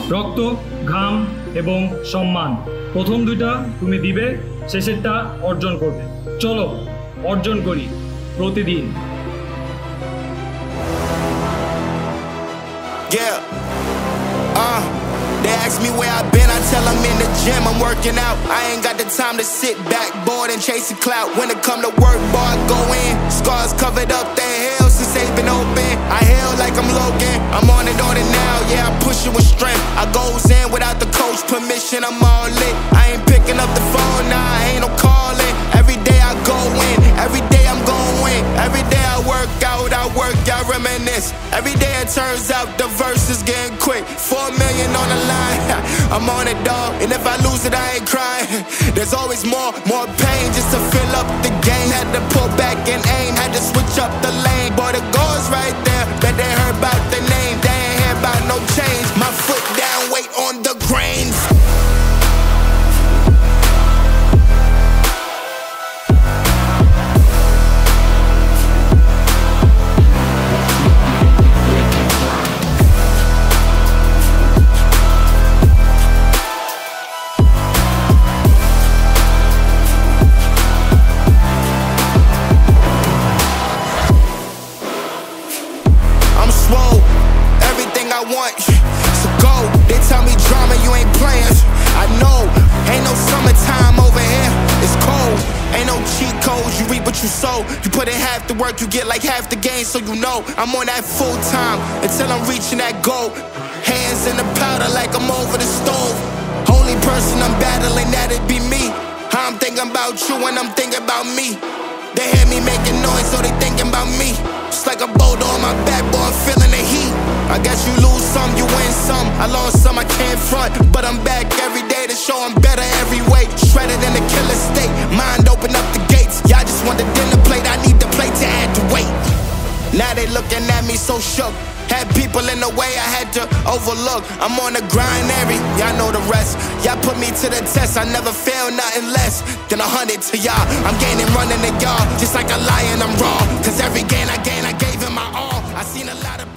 রক্ত, ঘাম এবং সম্মান। প্রথম দুইটা তুমি দিবে, শেষেরটা অর্জন করবে। চলো অর্জন করি প্রতিদিন। They ask me where I've been, I tell them in the gym, I'm working out. I ain't got the time to sit back, bored and chase a clout. When it come to work, boy, I go in. Scars covered up, they hell since they been open. I hell like I'm Logan, I'm on it now, yeah, I push it with strength. I goes in without the coach permission, I'm all lit. I ain't picking up the phone, nah, I ain't no calling. Every day I go in, every day I'm going win. Every day I work out, reminisce. Every day it turns out the verse is getting quick. 4 million on the line, I'm on it, dog. And if I lose it, I ain't crying. There's always more pain just to fill up the game. Had to pull back and aim, had to switch up the lane. Boy, the goal's right there, but they heard about the name. They ain't hear about no change. My foot down, weight on the grains. Everything I want, so go. They tell me drama, you ain't playing. I know, ain't no summertime over here, it's cold. Ain't no cheat codes, you reap what you sow. You put in half the work, you get like half the gain. So you know, I'm on that full time until I'm reaching that goal. Hands in the powder like I'm over the stove. Only person I'm battling, that'd be me. I'm thinking about you when I'm thinking about me. They hear me making noise, so they thinking about me. It's like a boulder on my back, boy, I'm feeling the heat. I guess you lose some, you win some. I lost some, I can't front, but I'm back every day to show I'm better every way. Shredded in a killer state, mind open up the gates. Y'all just want the dinner plate, I need the plate to add the weight. Now they looking at me so shook. Had people in the way I had to overlook. I'm on the grind, y'all know the rest. Y'all put me to the test, I never fail nothing less than 100 to y'all. I'm gaining, running to y'all, just like a lion, I'm raw. Cause every gain I gain, I gave him my all. I seen a lot of